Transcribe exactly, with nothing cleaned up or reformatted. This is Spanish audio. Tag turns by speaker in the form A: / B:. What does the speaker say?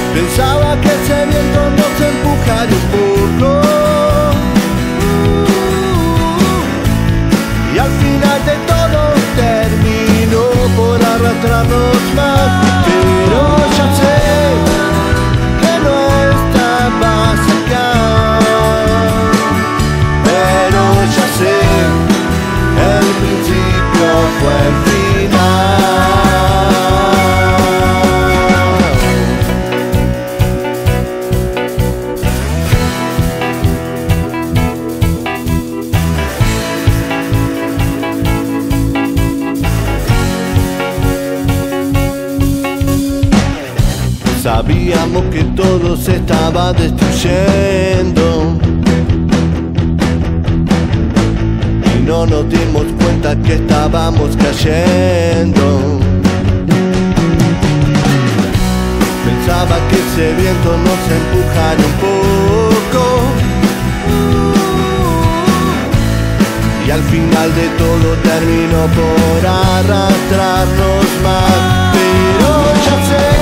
A: Pensaba que ese viento nos empujaría un poco, y al final de todo terminó por arrastrarnos más. Pero ya sé que no estabas acá, pero ya sé, el principio fue el final. Sabíamos que todo se estaba destruyendo y no nos dimos cuenta que estábamos cayendo. Pensaba que ese viento nos empujaría un poco, y al final de todo terminó por arrastrarnos más. Pero ya sé